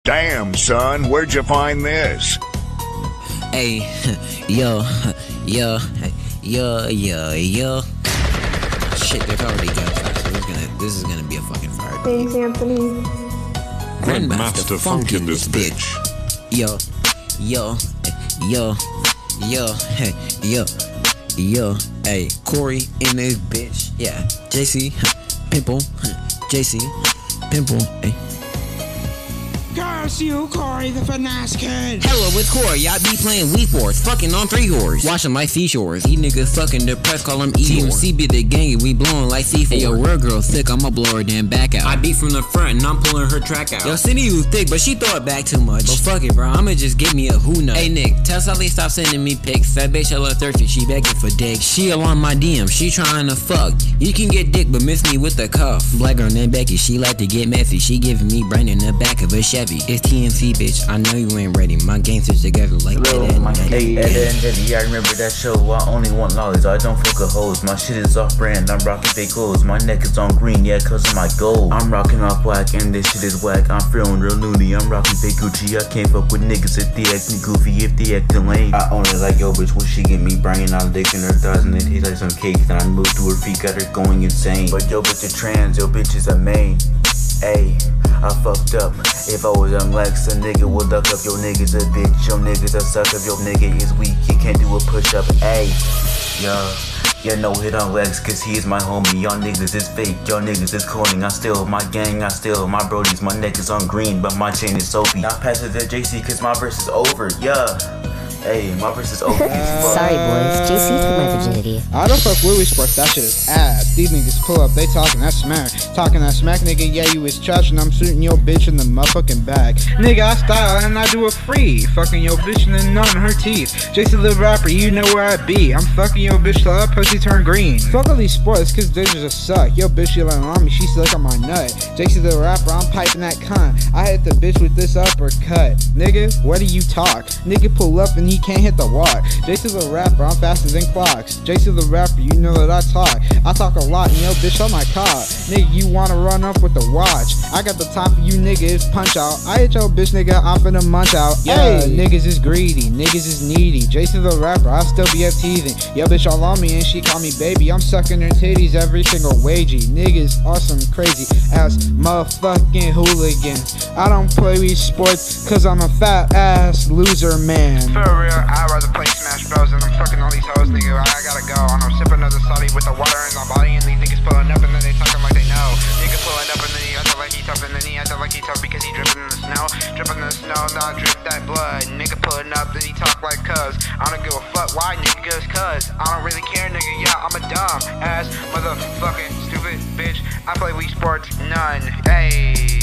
Damn, son, where'd you find this? Hey, yo. Shit, there's already gunfire, so this is gonna be a fucking fire. Thanks, Anthony. Grandmaster Funk in this bitch. Yo. Hey, Corey in this bitch. Yeah, JC, Pimple, JC, Pimple, hey. Curse you, Corey the finesse kid. Hello, with Corey, I be playing Wii Sports, fucking on 3 whores, watching like seashores. These niggas fucking depressed, call them TMC be the gang, we blowing like C4. Hey, yo, real girl thick, I'ma blow her damn back out. I beat from the front and I'm pulling her track out. Yo, Cindy you thick, but she throw it back too much. But fuck it, bro, I'ma just give me a who knows. Hey Nick, tell Sally stop sending me pics. That bitch hella thirsty, she begging for dick. She along my DM, she trying to fuck. You can get dick, but miss me with the cuff. Black girl named Becky, she like to get messy. She giving me brain in the back of a Chevy. It's TMC, bitch, I know you ain't ready. My gangsters together like Ed and Eddie. Hey, Ed and Eddie, I remember that show. I only want lollies, I don't fuck a hoes. My shit is off brand, I'm rocking fake hoes. My neck is on green, yeah, cause of my gold. I'm rocking off whack, and this shit is whack. I'm feeling real loony, I'm rocking fake Gucci. I can't fuck with niggas if they acting goofy, if they acting lame. I only like yo bitch when she get me brain. I'm licking her thighs and it tastes like some cake. Then I move to her feet, got her going insane. But yo bitch a trans, yo bitch is a main. Ayy, I fucked up. If I was young Lex, a nigga would duck up. Yo niggas a bitch, yo niggas a suck up. Yo nigga is weak, he can't do a push up. Ayy, yo no hit on Lex, cause he is my homie. Y'all niggas is fake, y'all niggas is cloning. I steal my gang, I steal my brodies. My neck is on green, but my chain is soapy. Now pass it to JC, cause my verse is over, yeah. Hey, my verse is over. Sorry boys, JC took my virginity. I don't fuck with Wii Sports, that shit is ass. These niggas pull up, they talking that smack. Talking that smack, nigga, yeah, you is trash. And I'm shooting your bitch in the motherfucking back. Nigga, I style and I do it free. Fucking your bitch and then none her teeth. JC the rapper, you know where I be. I'm fucking your bitch till that pussy turn green. Fuck all these sports, cause they just suck. Yo bitch, she like on me, she stuck on my nut. JC the rapper, I'm piping that cunt. I hit the bitch with this uppercut. Nigga, what do you talk? Nigga pull up and he can't hit the walk. JC the rapper, I'm faster than clocks. JC the rapper, you know that I talk a lot, and yo bitch on my cock. Nigga, you wanna run up with the watch? I got the time for you niggas, punch out. I hit your bitch, nigga, I'm finna munch out. Yeah, niggas is greedy, niggas is needy. JC the rapper, I still be up teasing. Yo bitch all on me and she call me baby. I'm sucking her titties every single wagey. Niggas awesome, crazy ass motherfucking hooligans. I don't play Wii Sports cause I'm a fat ass loser man. For real, I'd rather play Smash Bros and I'm fucking all these hoes, nigga. I gotta go. And I'm sipping another Slutty with the water in my body, and these niggas pulling up and then they talking like they know. Nigga pulling up and then he acting like he tough, and then he acting like he tough because he dripping in the snow. Dripping in the snow, now I drip that blood. Nigga pulling up, then he talk like cuz. I don't give a fuck why, niggas, cuz I don't really care, nigga. Yeah, I'm a dumb ass motherfucking stupid bitch. I play Wii Sports, none. Hey.